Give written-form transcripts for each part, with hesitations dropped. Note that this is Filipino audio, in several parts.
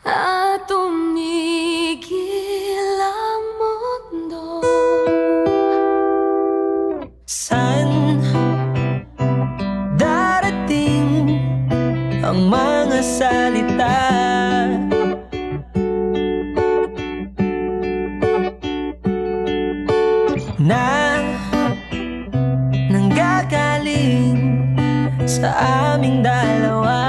at tumigil ang mundo. Saan darating ang mga salita na nanggagaling sa aming dalawa?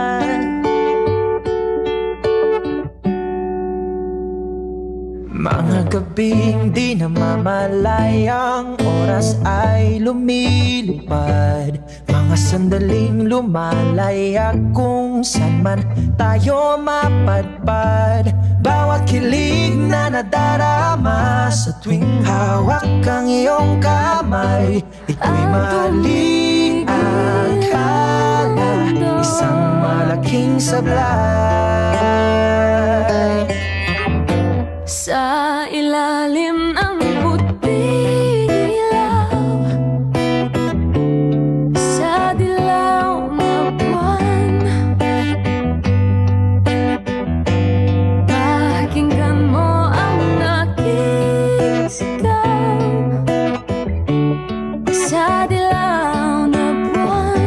Mga gabing di namamalayang oras ay lumilipad, mga sandaling lumalaya kung saan man tayo mapadpad. Bawat kilig na nadarama sa tuwing hawak ang iyong kamay, ito'y maling akala, isang malaking sablay. Sa ilalim ng puting ilaw, sa dilaw na buwan, pakinggan mo ang aking sigaw. Sa dilaw na buwan,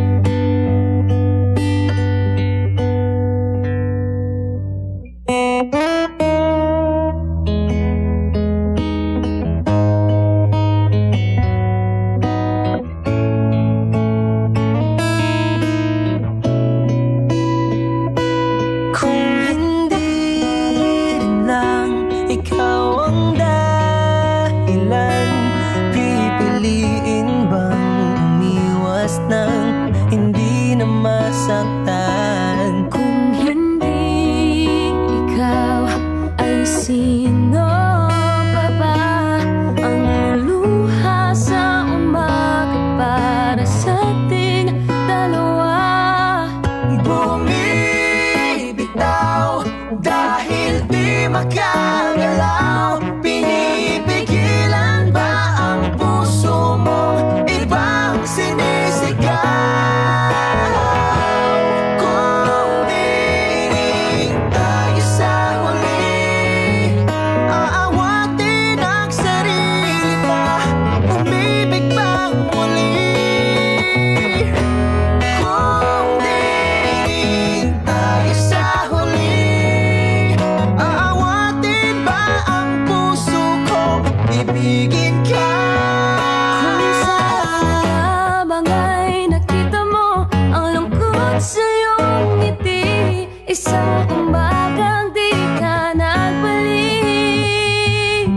ikaw ang dahilan, pipiliin bang umiwas ng hindi na masaktan? kung hindi ikaw, ay sino pa ba ang luluha sa umaga para sa ating dalawa? Bumibitaw dahil di makagalaw, pinipigilan ba ang puso mo ibang sinisigaw? Kung dinig tayo sa huli, aawatin ang sarili pa, umibig bang muli? Kung dinig tayo sa huli, aawatin ba ang puso ko, ibigin ka? Kung saan lamang ay nakita mo ang lungkot sa iyong ngiti, isang umbagang di ka nagbalik.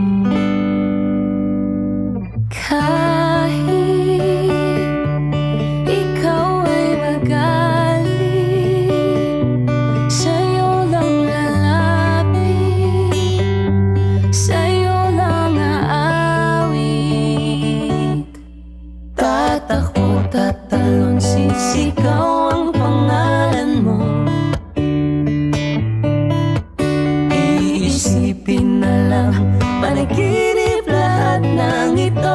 Kahit ikaw ay magaling, sa'yo lang lalapit, sa'yo lang aawit. Tatakbo, tatalon, sisigaw ang pangalan mo. Iisipin na lang, panaginip lahat ng ito.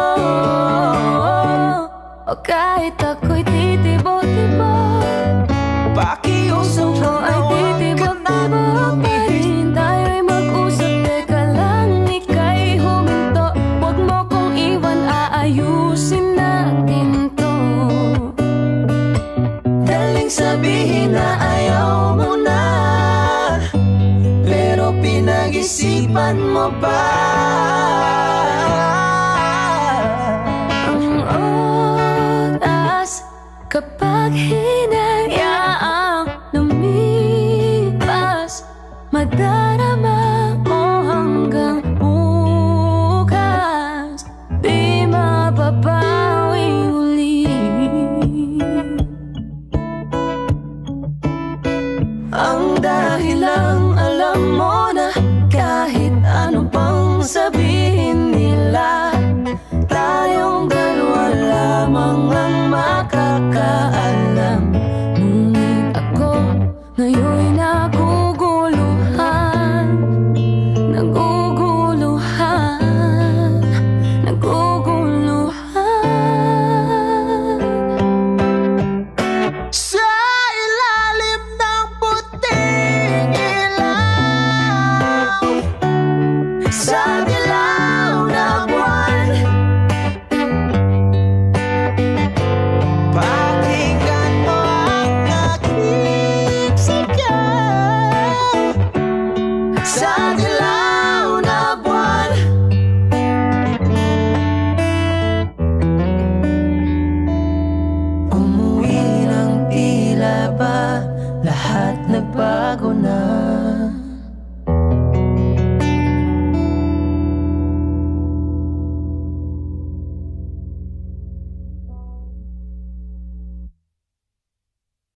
O kahit ako'y titibo-tibo, Pakiusap ikaw ay titibo-tibo pa rin. Tayo'y mag-usap, teka lang, ika'y huminto. Huwag mo kong iwan, aayusin natin to. daling sabihin na ayaw mo na, pero pinag-isipan mo pa. Ang oras kapag hinayaang lumipas, madarama mo hanggang bukas, di mapapawing uli. Ang dahilang alam mo na kahit ano pang sabihin nila,